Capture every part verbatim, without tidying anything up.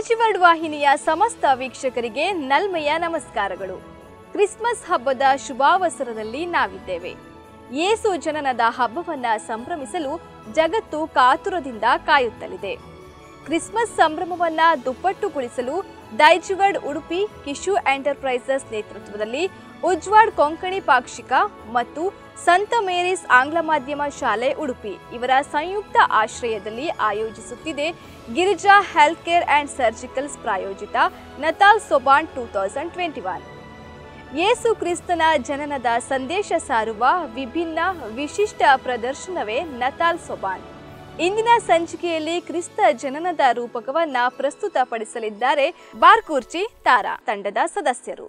ದೈಜಿವರ್ಡ್ ವಾಹಿನಿಯ ಸಮಸ್ತ ವೀಕ್ಷಕರಿಗೆ ನಲ್ಮೆಯ ನಮಸ್ಕಾರಗಳು. ಕ್ರಿಸ್ಮಸ್ ಹಬ್ಬದ ಶುಭಾವಸರದಲ್ಲಿ ನಾವಿದ್ದೇವೆ. ಯೇಸು ಜನನದ ಹಬ್ಬವನ್ನ ಸಂಭ್ರಮಿಸಲು ಜಗತ್ತು ಕಾತುರದಿಂದ ಕಾಯುತ್ತಲಿದೆ. ಕ್ರಿಸ್ಮಸ್ ಸಂಭ್ರಮವನ್ನ ದುಪ್ಪಟ್ಟುಗೊಳಿಸಲು ದೈಜಿವರ್ಡ್ ಉಡುಪಿ ಕಿಶು ಎಂಟರ್ಪ್ರೈಸಸ್ ನೇತೃತ್ವದಲ್ಲಿ ಉಜ್ವಾಡ್ ಕೊಂಕಣಿ ಪಾಕ್ಷಿಕ ಮತ್ತು ಸಂತ ಮೇರಿಸ್ ಆಂಗ್ಲ ಮಾಧ್ಯಮ ಶಾಲೆ ಉಡುಪಿ ಇವರ ಸಂಯುಕ್ತ ಆಶ್ರಯದಲ್ಲಿ ಆಯೋಜಿಸುತ್ತಿದೆ Girija health care and surgicals ಪ್ರಾಯೋಜಿತ Natal Soban two thousand twenty one. Yesu ಕ್ರಿಸ್ತನ ಜನನದ ಸಂದೇಶ ಸಾರುವ ವಿಭಿನ್ನ ವಿಶಿಷ್ಟ ಪ್ರದರ್ಶನವೇ ನತಾಲ್ ಸೊಬಾನ್. ಇಂದಿನ ಸಂಚಿಕೆಯಲ್ಲಿ ಕ್ರಿಸ್ತ ಜನನದ ರೂಪಕವನ್ನ ಪ್ರಸ್ತುತಪಡಿಸಲಿದ್ದಾರೆ ಬಾರ್ಕೂರ್ಚಿ ತಾರಾ ತಂಡದ ಸದಸ್ಯರು.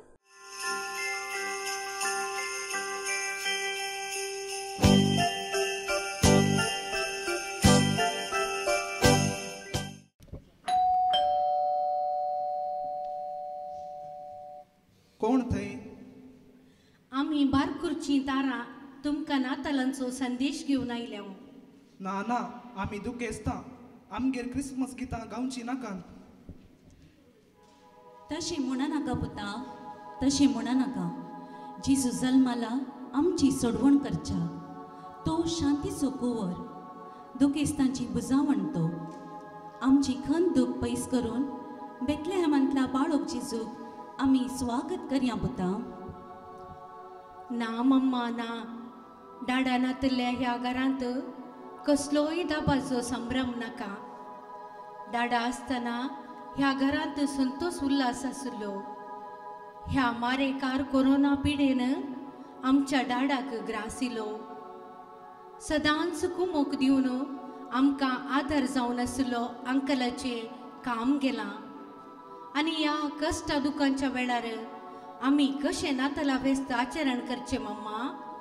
कोण थंय? आम्ही बारकुरची तारा तुमकां नातालांचो संदेश घेवन आयल्या. ना ना आमी दुखेस्तां, आमगेर क्रिसमस गितां गावची नाकात. तशें म्हणनाका पुता, तशें म्हणनाका. जेजू जल्माला आमची सोडवण करच्या. तो शांतीचो कुंवर, दुखेस्तांची बुजावण तो. आमची खंत दूख पयस करून बेतलेहेमांतल्या बाळोक जेजूक आमी स्वागत करया पुता. ना मम्मा ना, डाडानातल्या ह्या घरांत कसलोय दाबाचो संभ्रम नाका. डाडा आसतना ह्या घरांत संतोष उल्हास आसलो. ह्या मारेकार कोरोना पिडेन आमच्या डाडाक ग्रासिलो. सदांच कुमोक दिवन आमकां आदार जावन आसलो अंकलाचें काम गेलां. आनी ह्या कश्ट दुखांच्या वेळार आमी कशें नाताला वेस्त आचरण करचें मम्मा?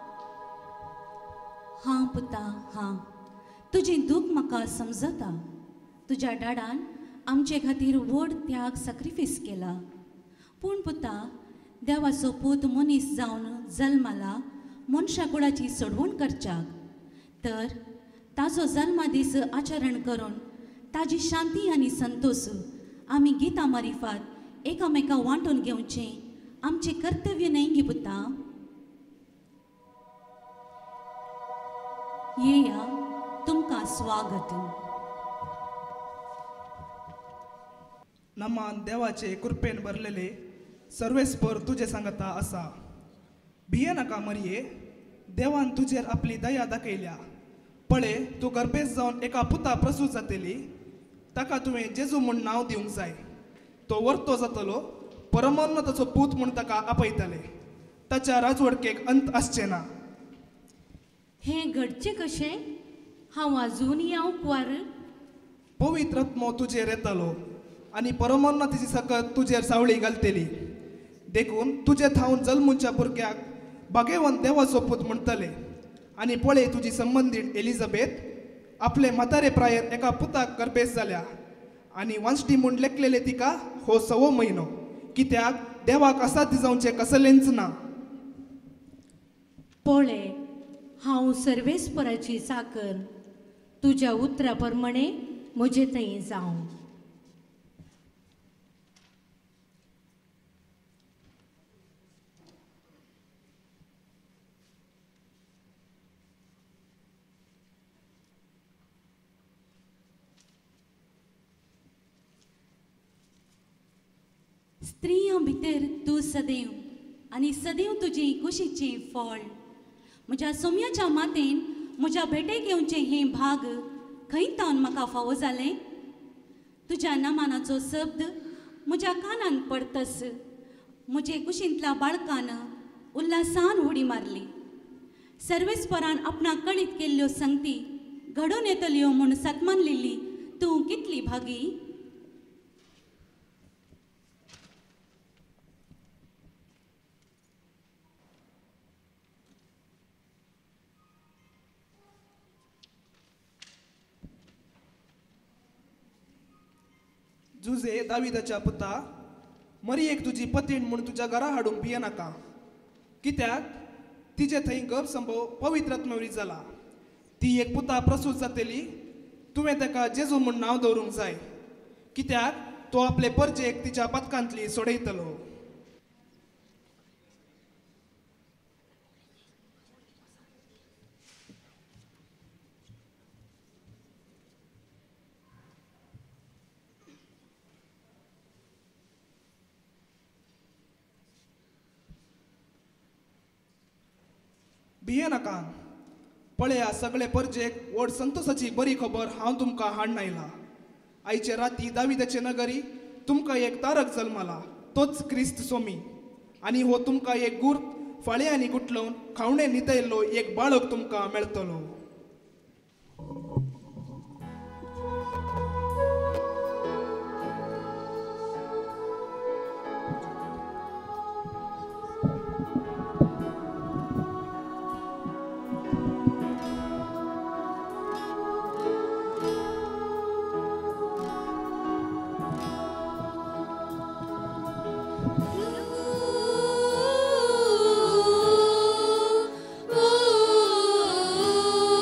हां पुता हां, तुजें दूख म्हाका समजता. तुज्या डाडान आमचे खातीर व्हड त्याग सॅक्रिफायस केला. पूण पुता, देवाचो पूत मनीस जावन जल्माला मनशा कुळाची सोडवण करच्याक. तर ताचो जल्मा दीस आचरण करून ताजी शांती आनी संतोष आमी गितां मारिफात एकामेका वांटून घेवचें आमचें कर्तव्य न्हय गे पुता. येया तुमकां स्वागत. नमान देवाचे कृपेन भरलेले सर्वेस्पर तुजे सांगता आसा. भिये नाका मरिये, देवान तुजेर आपली दया दाखयल्या. पळय, तूं गर्भेस जावन एका पुता प्रसूत जातली. ताका तुवें जेजू म्हूण नांव दिवंक जाय. तो वर्तो जातलो, परमोन्नताचो पूत म्हूण ताका आपयतले. ताच्या राजवडकेक अंत आसचे ना. हें घडचें कशें? हांव आजून येवंक वार. पवित्र आत्मो तुजेर येतलो आनी परमोन्नताची सकत तुजेर सावळी घालतली. देखून तुजे थावन जल्मुच्या भुरग्याक भाग्यवंत देवाचो पूत म्हणटले. आनी पळय, तुजी संबंदीत एलिझाबेथ आपले म्हातारे प्रायर एका पुताक गर्भेस जाल्या. आनी वांसटी म्हूण लेखलेले तिका हो सवो म्हयनो, कित्याक देवाक असाध्य जावचें कसलेंच ना. पळय, हांव सर्वेस्पराची चाकर. तुज्या उतरा प्रमाणे म्हजे थंय जावं. स्त्रियां भितर तूं सदैव आनी सदैव तुजी कुशीचें फळ. म्हज्या सोम्याच्या मातेन म्हज्या भेटेक येवचें हें भाग खंय तावन म्हाका फावो जालें. तुज्या नामानाचो शब्द म्हज्या कानान पडतस. म्हजे कुशींतल्या बाळकान उल्हासान उडी मारली. सर्वेस्परान आपणाक कळीत केल्ल्यो संगती घडोवन येतल्यो म्हूण सतमानलेली तूं कितली भागी. जुजे दाविदाच्या पुता, मरियेक तुजी पतीण म्हूण तुज्या घरा हाडूंक भिये नाका. कित्याक तिचे थंय गर्भ संभव पवित्र आत्मेवरी जाला. ती एक पुता प्रसूत जातली. तुवें ताका जेजू म्हूण नांव दवरूंक जाय. कित्याक तो आपले परजेक तिच्या पदकांतली सोडयतलो. भिये नाका. पळया सगळे परजेक व्हड संतोषाची बरी खबर हांव तुमकां हाडून आयला. आयचे राती दाविदाचे नगरी तुमकां एक तारक जल्मला, तोच क्रिस्त सोमी. आनी हो तुमकां एक गुर फाळयांनी गुटलोवन खावणे न्हिदयल्लो एक बाळक तुमकां मेळटलो. Ooh, ooh, ooh.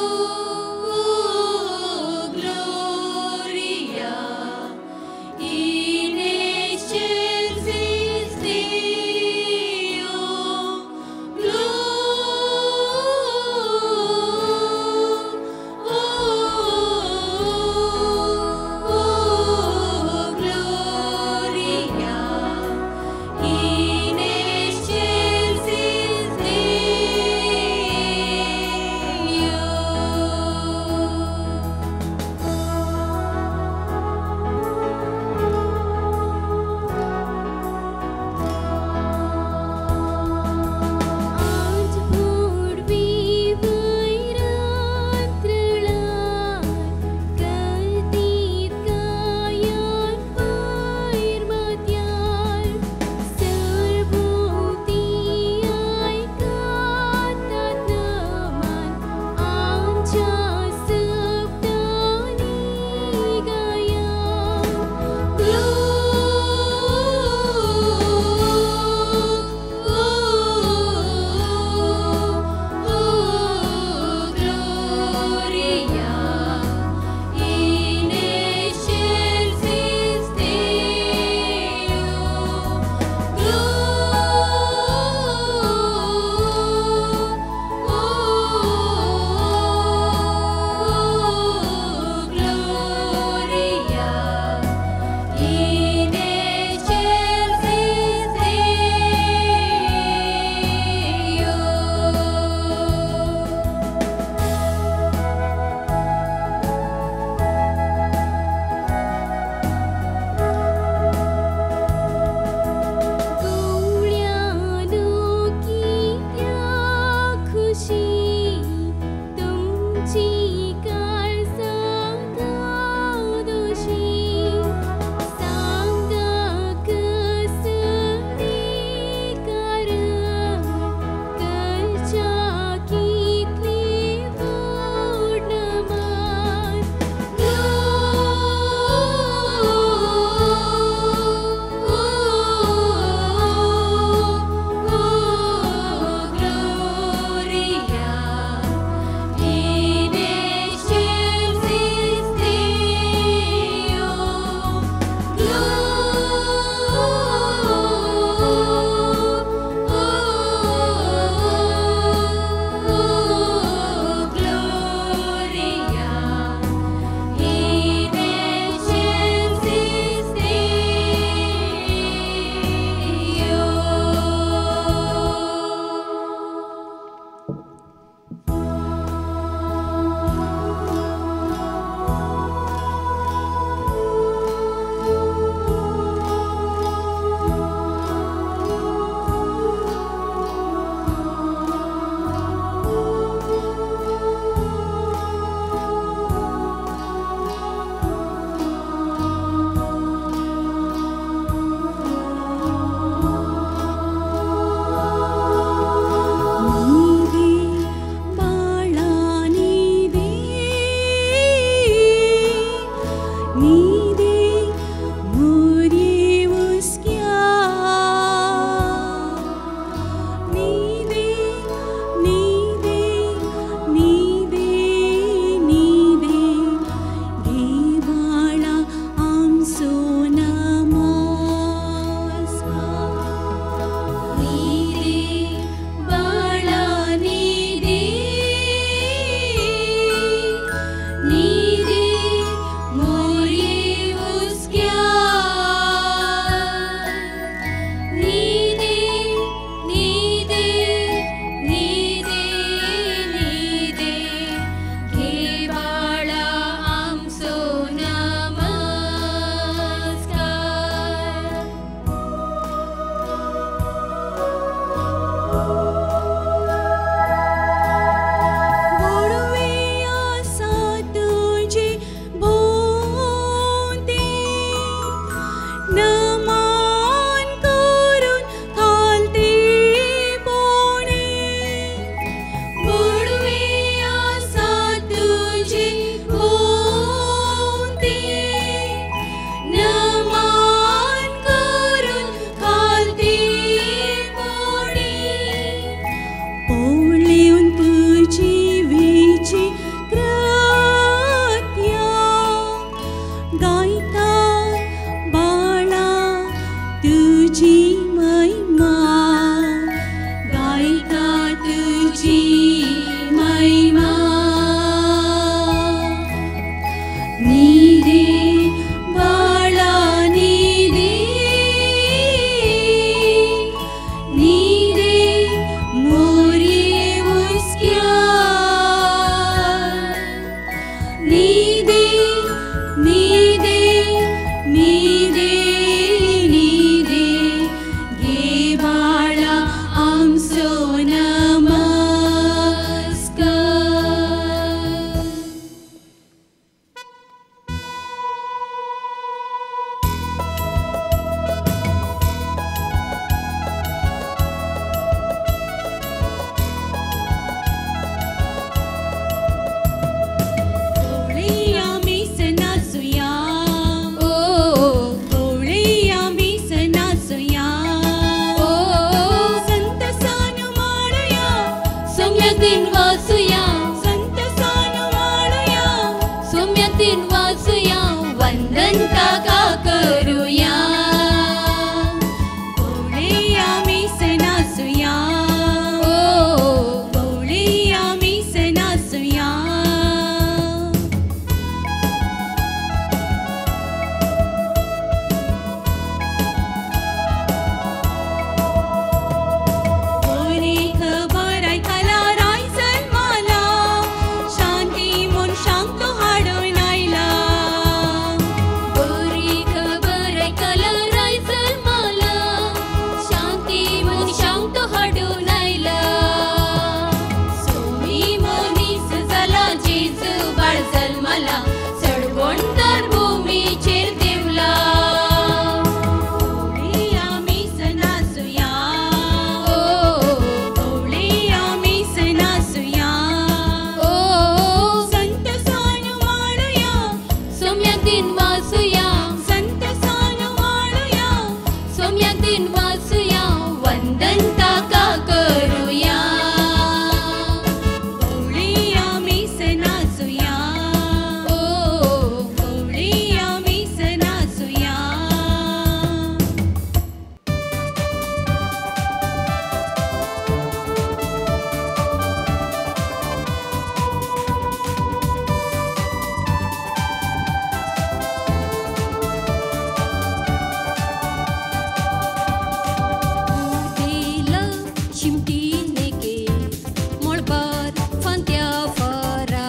चिमटी नेके मोळबार फांत्या फरा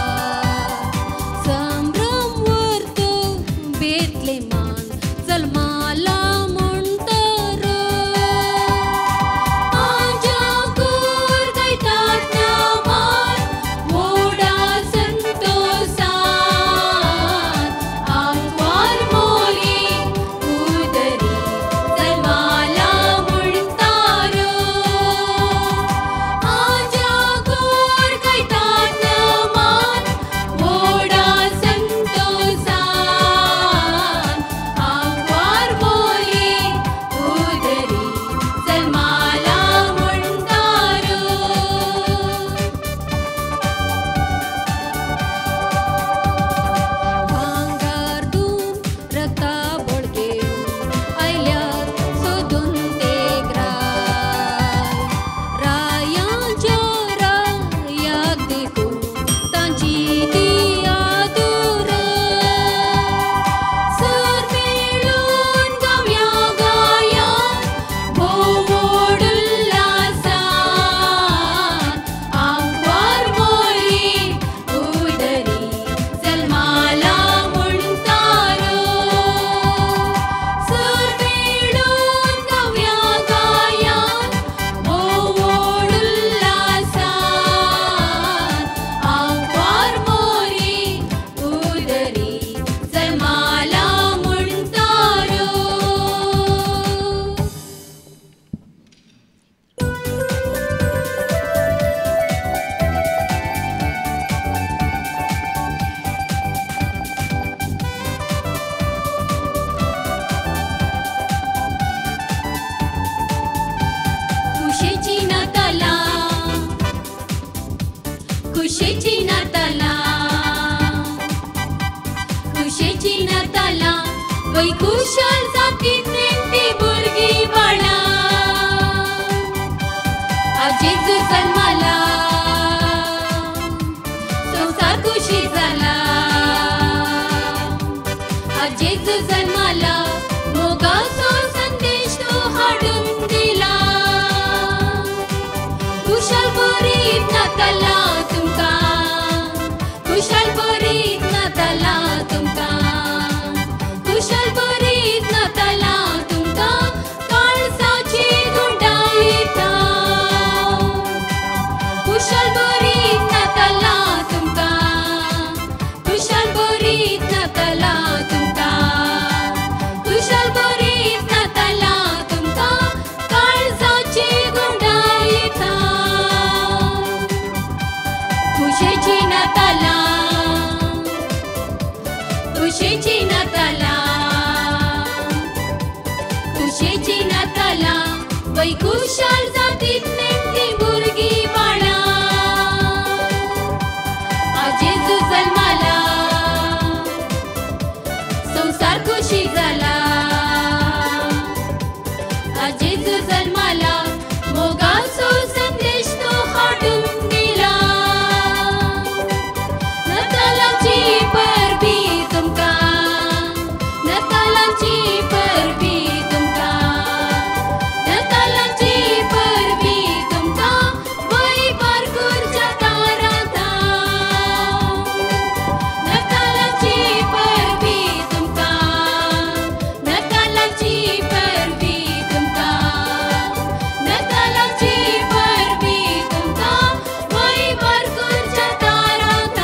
संभ्रम वर्तो बेतले मान जल्माला म्हणतर आजा कोर गायतात नामान मोडा संतोषान आंगवार मोरी उदरी जल्माला म्हणतार आजा कोर गायतात नामान मोडा संतोषान आंगवार मोरी उदरी जल्माला म्हणतार भांगार दून रक्ता बोडके आयल्यात सोदून ते ग्राय रायांच्या रायाक देखून तांची दिया दूर सर मेळून गावया गायान भोव मोड उल्हासान आंगवार मोरी उदरी जल्माला म्हणतार सर मेळून गावया गायान भोव मोड उल्हासान आंगवार मोरी उदरी जल्माला म्हणतार खुशेची नाताला खुशेची नाताला खुशेची नाताला वै कुशल जातीत नेमती भुरगीं बाळा आज जेजू जल्माला संसार खुशी जाला आज जेजू जल्माला मोगाचो संदेश तो हाडून दिला कुशल बरीत नाताला तुमकां कुशल बरीत नाताला तुमकां कुशल बरीत नाताला तुमकां काळजाची गुंडाळीता कुशल बरीत नाताला तुमकां कुशल बरीत नाताला तुमकां कुशल बरीत नाताला तुमकां काळजाची गुंडाळीता खुशेची नाताला खुशेची नाताला खुशेची नाताला वै कुशल जातीत नेमती भुरगीं बाळा आज जेजू जल्माला संसार खुशी जाला आज जेजू जल्माला मोगाचो संदेश तो हाडून दिला नातालाची परबी तुमकां नातालाची परबी तुमकां नातालाची परबी तुमकां वै बारकूरच्या दारांत नातालाची परबी तुमकां नातालाची परबी तुमकां नातालाची परबी तुमकां वै बारकूरच्या दारांत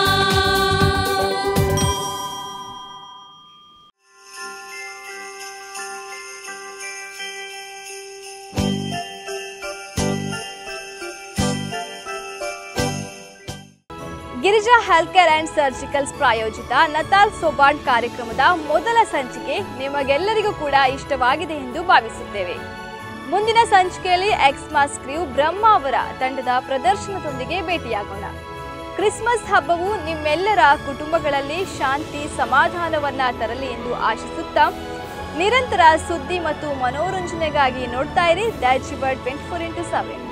Girija health care and surgicals ಪ್ರಾಯೋಜಿತ ನತಾಲ್ ಸೋಬಾನ್ ಕಾರ್ಯಕ್ರಮದ ಮೊದಲ ಸಂಚಿಕೆ ನಿಮಗೆಲ್ಲರಿಗೂ ಕೂಡ ಇಷ್ಟವಾಗಿದೆ ಎಂದು ಭಾವಿಸುತ್ತೇವೆ. ಮುಂದಿನ ಸಂಚಿಕೆಯಲ್ಲಿ ಎಕ್ಸ್ಮಾಸ್ ಕ್ರೀವ್ ಬ್ರಹ್ಮ ಅವರ ತಂಡದ ಪ್ರದರ್ಶನದೊಂದಿಗೆ ಭೇಟಿಯಾಗೋಣ. ಕ್ರಿಸ್ಮಸ್ ಹಬ್ಬವು ನಿಮ್ಮೆಲ್ಲರ ಕುಟುಂಬಗಳಲ್ಲಿ ಶಾಂತಿ ಸಮಾಧಾನವನ್ನ ತರಲಿ ಎಂದು ಆಶಿಸುತ್ತಾ ನಿರಂತರ ಸುದ್ದಿ ಮತ್ತು ಮನೋರಂಜನೆಗಾಗಿ ನೋಡ್ತಾ ಇರಿ Daiji world twenty four into seven.